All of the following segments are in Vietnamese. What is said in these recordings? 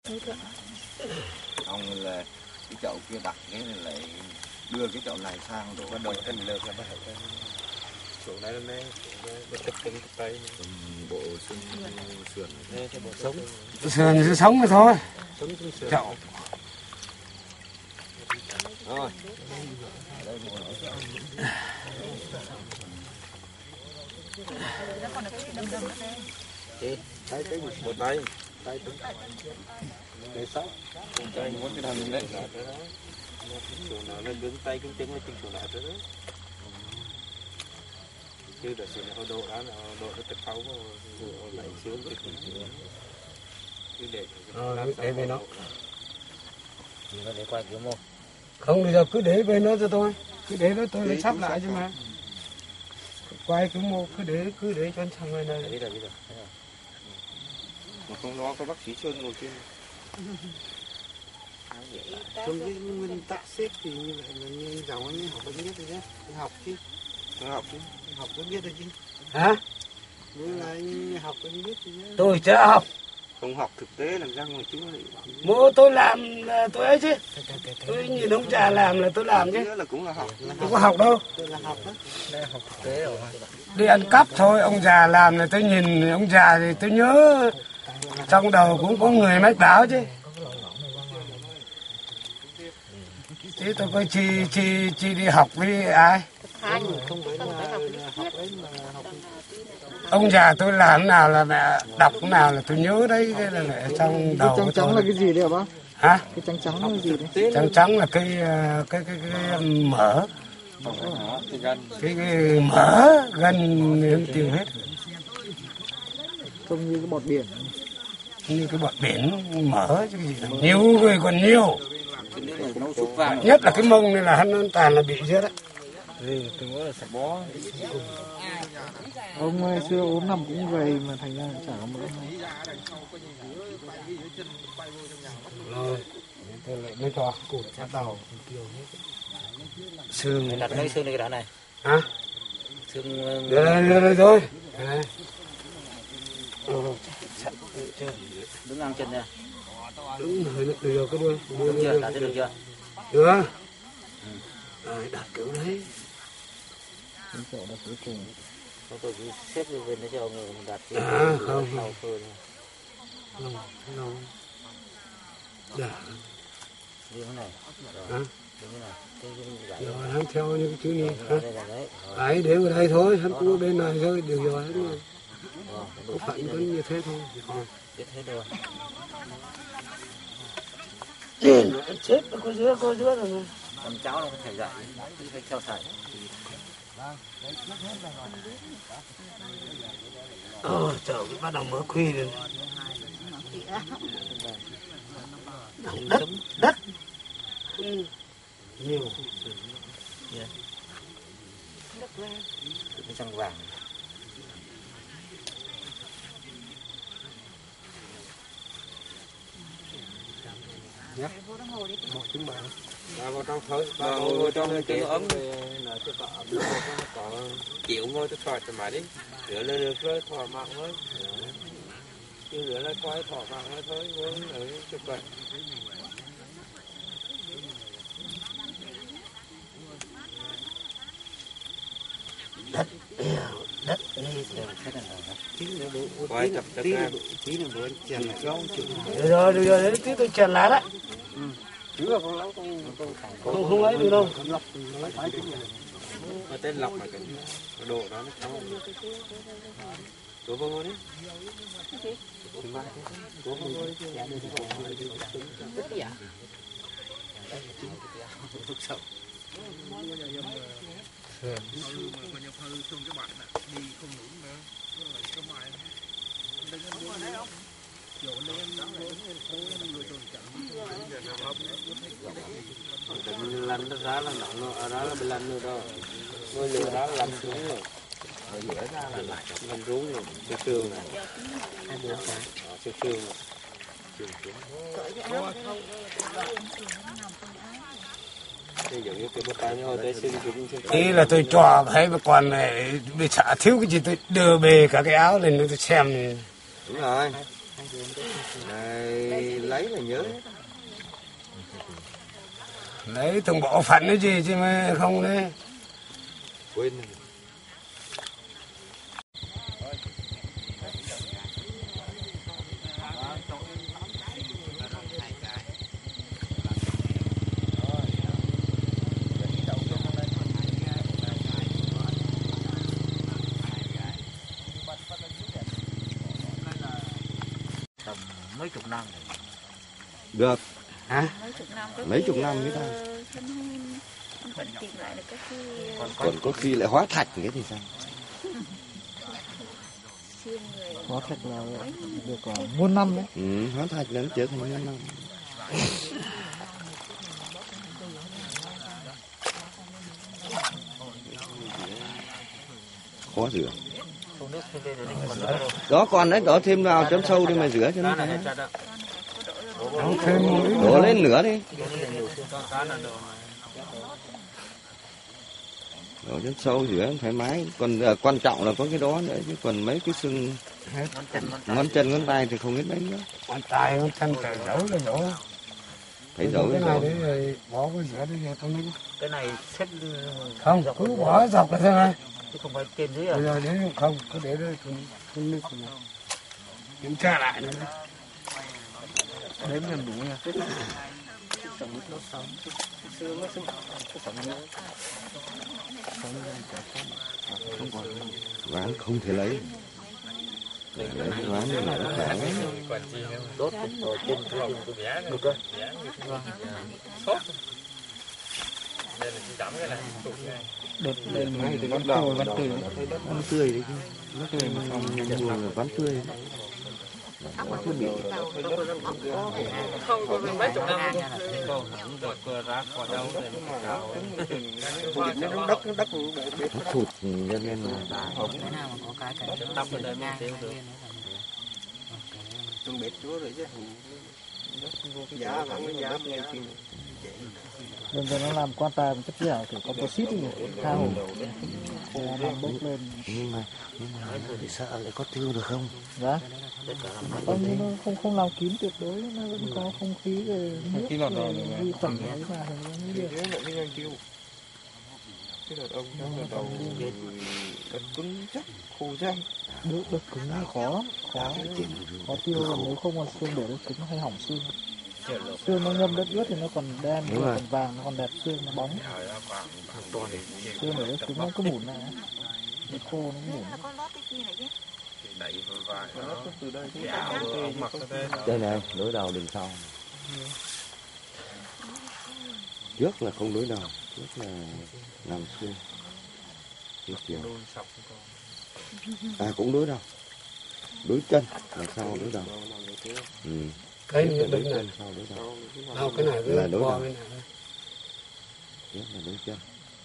Ông là cái chậu kia đặt cái này lại đưa cái chậu này sang rồi bắt đầu cái lợp là bắt đầu cái chỗ này nó tập trung tay bộ xương sườn sống rồi thôi chậu rồi chị thấy cái một tay tay tính để sáu tay muốn cái thằng đấy chỗ nào lên đứng tay cứng chân lên chân chỗ nào thế đó chứ để chuyện họ độ đó là độ nó tập pháo lại sướng cái cứ để về nó để quay kiểu một không bây giờ cứ để về nó cho tôi cứ để đó tôi lại sắp lại chứ mà quay cứ một cứ để cho thằng này này biết rồi mà không nó có bác sĩ Sơn ngồi trên trong cái nguyên tắc xếp thì như vậy là như giàu anh học biết rồi đấy học chứ học có biết rồi chứ hả với lại học anh biết rồi nhá tôi chưa học không học thực tế làm ra ngoài chứ mua tôi làm là tôi ấy chứ tôi nhìn ông già làm là tôi làm chứ là cũng là học tôi có học đâu tôi là học đó đây học thực tế rồi đi ăn cắp thôi ông già làm là tôi nhìn ông già thì tôi nhớ trong đầu cũng có người mách báo chứ tôi có chi đi học với ai không phải là học ấy mà học ông già tôi làm nào là mẹ đọc nào là tôi nhớ đấy cái là ở trong đầu trắng trắng là cái gì đấy hả bác hả cái trắng trắng là cái gì đấy trắng là cái mỡ cái mỡ gần tiêu hết trông như cái bọt biển như cái bọt biển mỡ chứ cái gì đâu. Nhiều người còn nhiều nhất là cái mông này là hắn toàn là bị chết đấy ông xưa ốm nằm cũng gầy mà thành ra chả có mỡ rồi tôi lại mới cho cụt sát đầu xương này đặt cái xương này cái này hả xương được rồi đứng ngang chân nha đúng rồi được cái đuôi chưa đặt được chưa được rồi đặt kiểu đấy tôi cứ xếp lên để cho người đặt không như thế này rồi hắn theo những cái chữ này ấy để ở đây thôi hắn cũng ở bên này thôi được rồi hết rồi có phận vẫn như thế thôi biết thế rồi chết có dứa rồi con cháu nó phải dạy phải theo thầy trời bắt đầu mở khuy rồi đất nhiều cái trăng vàng nhé một trứng bạc vào trong thôi ngồi trong cái ấm là cho có chịu ngồi tôi thoải mái đi rửa lên được rồi thỏa mãn thôi chứ rửa lại quay thỏa mãn thôi vốn ở chụp vậy đất quay chập chập ra tí nữa bữa chèn lại rau được rồi đấy tí tôi chèn lá đấy chứ là con lóc không lấy được đâu mà tên lọc mà cái đồ đó nó không đổ vô ngồi đi đổ vô ngồi lăn nó ra là nặng ở đó là bị lăn nữa đó ngôi lửa đó lăn xuống rồi lửa ra là lại lăn rú rồi cái xương này cái xương này ý là tôi cho thấy mà còn này bị xả thiếu cái gì tôi đưa bề cả cái áo lên tôi xem đúng rồi Này, lấy là nhớ. Lấy thằng bộ phận cái gì chứ mà không đấy. Quên. Mấy chục năm Được. Hả? Mấy chục năm mới ta. Vẫn tìm lại được các cái Còn có khi lại hóa thạch cái thì sao? xương người. hóa thạch là được muôn năm đấy. Hóa thạch là nó trở thành muôn năm. Khó rửa. Đó còn đấy, đổ thêm vào chấm sâu đi mà rửa cho nó. Đổ lên nửa đi. Đổ chấm sâu rửa thoải mái. Còn quan trọng là có cái đó nữa chứ còn mấy cái xương ngón chân ngón tay thì không biết mấy nữa. Ngón tay ngón chân phải giấu là giấu. Phải giấu cái này rồi. đấy rồi bỏ cái rửa đấy rồi trong đấy. Cái này xếp Không, cứ bỏ dọc là thế này. chứ không phải trên dưới à? Bây giờ đấy không, cứ để đây không nước kiểm tra lại nữa. Đếm cho đủ nha. Ván không thể lấy. Để lấy cái ván này là nó khỏe lắm. Tốt rồi trên được rồi. Đợt lên này thì vẫn tươi Ván tươi đấy chứ. Nó tươi mà không mua là ván tươi. Không có mấy chục năm Nó thụt cho nên là Trong bếp chúa rồi chứ. Giá là cái giá Bây giờ nó làm quan tài một chất dẻo kiểu composite thì tha hồ làm bốc lên. nhưng mà thì sợ lại có tiêu được không? Dạ. Nhưng nó không làm kín tuyệt đối, nó vẫn có không khí về nước vi khuẩn ấy vào thì nó mới được. cái đợt ông đó là đầu đất cứng chắc khô răng. Đất cứng khó lắm, khó tiêu là nếu không còn xương để đất cứng hay hỏng xương. Xương nó ngâm đất ướt thì nó còn đen, nó còn vàng, nó còn đẹp, xương nó bóng. Xương để đất cứng nó cứ mủn lại, nó khô nó mủn. Đây này, đối đầu đường sau. Trước là không đối đầu, trước là làm xương. Trước chiều. Cũng đối đầu. Đối chân là sau đối đầu. Cái đối này chân sau đối đầu. không, cái này là đối đầu. Cái Trước là đối chân.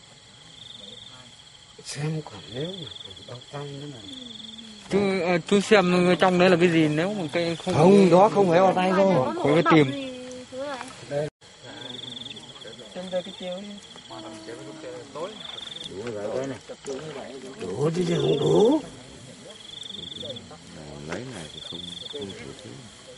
xem còn nếu mà đau tay nữa là Chú xem trong đấy là cái gì nếu mà cái Không, đó không phải vào tay đâu. có cái tìm. Đủ rồi cái này. đủ chứ không đủ. Lấy này thì không đủ thứ.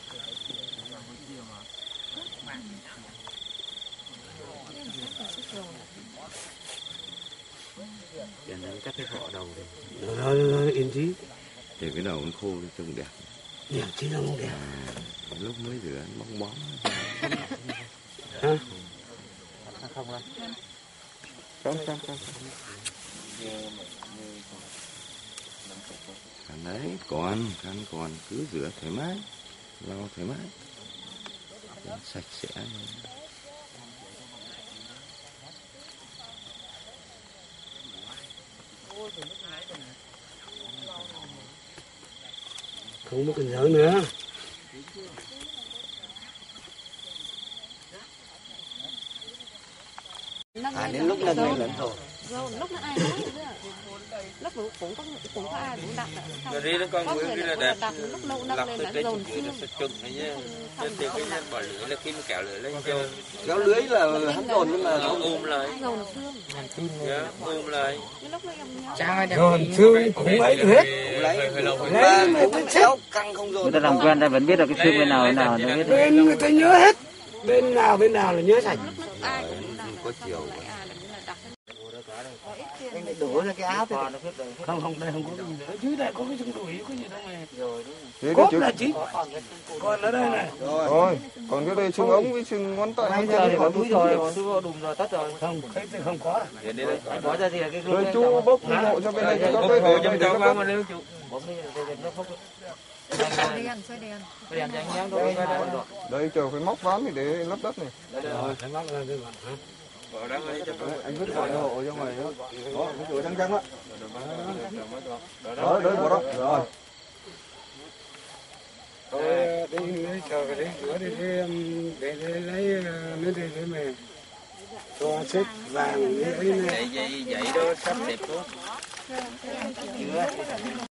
Cắt cái họ đầu Rồi, yên chí. Để cái đầu nó khô trông đẹp. Yên chí nó không đẹp. Lúc mới rửa nó bóng bóng. Hả? không đâu. Không. Khăn đấy, còn cứ rửa thoải mái, lau thoải mái, sạch sẽ. Không có cần nhớ nữa. Đến lúc lên này lẫn rồi. Lúc nó ai nói nữa. lúc cũng có ai cũng đặt Rồi đi nó con có nguyên người cái là đặt đẹp. đặt lúc lâu nâng Lọc lên tới đã trên dồn chụp nó xương sẽ trùng này nhá. Nên thì cái nhân bỏ lưỡi là khi mà kéo lưỡi lên cho kéo lưới là hắn dồn nhưng mà nó ôm lại. dồn xương Dạ, ôm lại. cái lúc đó em nhớ Dồn xương cũng ấy được hết. lấy mà cũng kéo căng không dồn. Người ta làm quen ta vẫn biết được cái xương bên nào nó biết. Bên người ta nhớ hết. Bên nào là nhớ sạch. ai cũng đặt Có chiều. lại ai là cũng là đặt có ít tiền Anh đổ ra cái áo thì Không, đây không có cái gì nữa. Dưới đây có cái xương đùi, có gì đâu mà. Thế Cốt chứ. là chỉ. Còn ở đây này. Rồi, còn cái đây xương ống với xương ngón tay. Bây giờ thì bỏ túi rồi, bỏ túi đùm rồi, tắt rồi. Không, cái này không có. Anh bỏ ra thì là cái Rồi chú bốc hộ cho bên đây cho Bốc cái hộ để cho để cháu nó qua bốc. mà nếu chú. bấm đi để nó phốc. xoay đèn Cái đèn trắng nhám thôi. Đây chờ phải móc ván để lấp đất này. Rồi, phải mắc lên cái mặt hả? Bỏ đó ấy cho con. Anh vứt khỏi hộ ra ngoài đó. Đó, cái chỗ trắng trắng á. Đó, đấy bỏ đó. Rồi. Đi lấy chờ cái đấy, rửa đi để lấy mấy đây để mà cho xếp vàng ấy này. Vậy đó sắp xếp tốt.